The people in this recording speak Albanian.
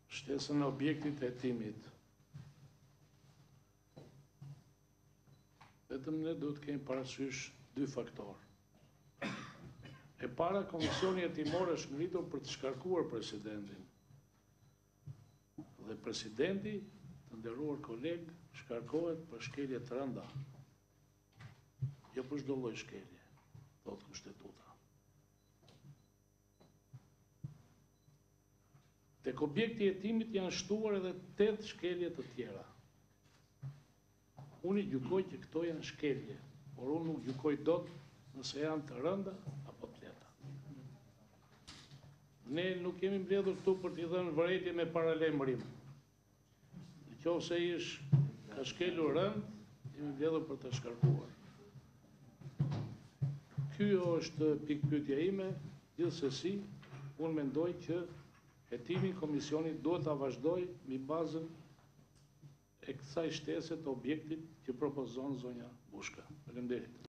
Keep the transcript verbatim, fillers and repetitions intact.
Shtesën e objektit e hetimit. Vetëm ne duhet kemi parasysh dy faktorë. E para, komisioni hetimor është ngritur për të shkarkuar presidentin. Dhe presidenti, të nderuar koleg, shkarkohet për shkelje të rënda. Jo për çdo lloj shkelje, thotë Kushtetuta. Tek objekti i hetimit janë shtuar edhe tetë shkelje të tjera. Unë i gjykoj që këto janë shkelje, por unë nuk gjykoj dot nëse janë të rënda apo të lehta. Ne nuk kemi mbledhur këtu për t'i dhënë vërejtje me paralajmërim. Nëse ish ka shkelur rënd, jemi mbledhur për të shkarkuar. Ky është pikpyetja ime, gjithsesi, unë mendoj që hetimin komisionit duhet ta vazhdoj mbi bazën e kësaj shtese të objektit që propozon zonja Bushka. Faleminderit.